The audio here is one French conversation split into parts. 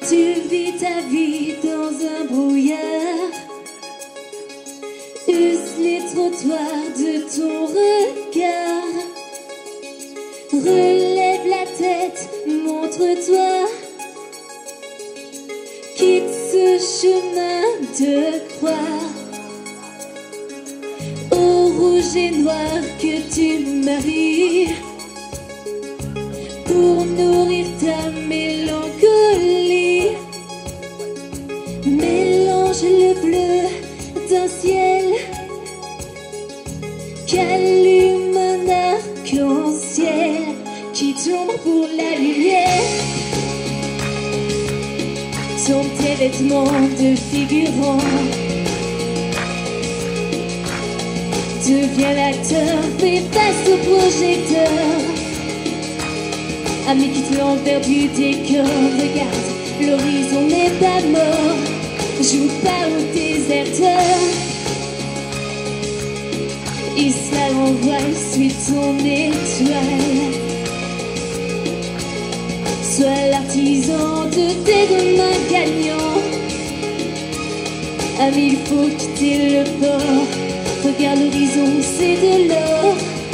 Tu vis ta vie dans un brouillard, use les trottoirs de ton regard. Relève la tête, montre-toi, quitte ce chemin de croix. Au rouge et noir que tu maries pour nourrir ta mélancolie. Mélange le bleu d'un ciel qu'allume un arc-en-ciel qui tombe pour la lumière. Tombe tes vêtements de figurant, deviens l'acteur, fais face au projecteur. Ami, quitte l'envers du décor, regarde, l'horizon n'est pas mort. Joue pas au déserteur, il se la renvoie, suis ton étoile. Sois l'artisan de tes demain gagnants. Ami, il faut quitter le port. Regarde l'horizon, c'est de l'or.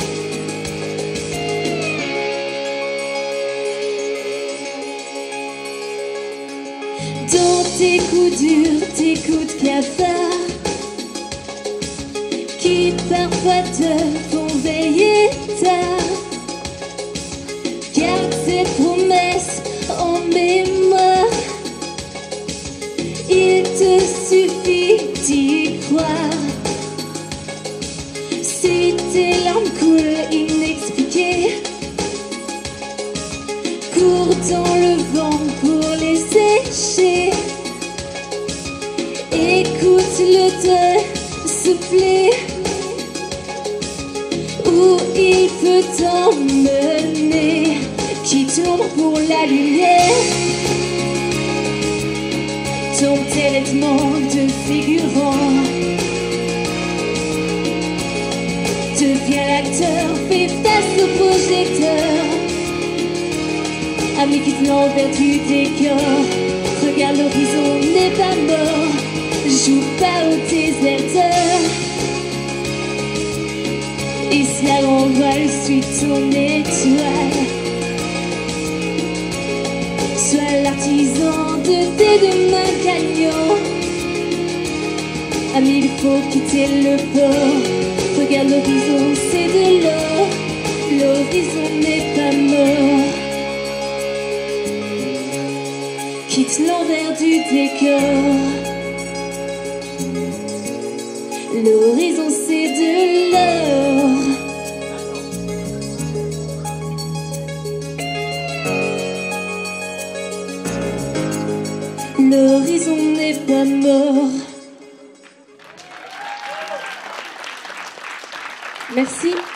Dans tes coups durs, tes coups de cafard qui parfois te font veiller tard, garde ces promesses en mémoire. Il te suffit d'y croire. Si tes larmes coulent inexpliquées, cours dans le vent pour les sécher. Écoute-le te souffler, où il peut t'emmener, qui tombe pour la lumière. Tombe tes vêtements de figurant, deviens l'acteur, fais face au projecteur. Ami, quitte l'envers du décor, regarde l'horizon n'est pas mort. Joue pas au déserteur, il se la renvoie, suis ton étoile. Sois l'artisan de tes demain gagnants. Ami, il faut quitter le port. Regarde l'horizon, c'est de l'or. L'horizon n'est pas mort. Quitte l'envers du décor. L'horizon, c'est de l'or. L'horizon n'est pas mort. Merci.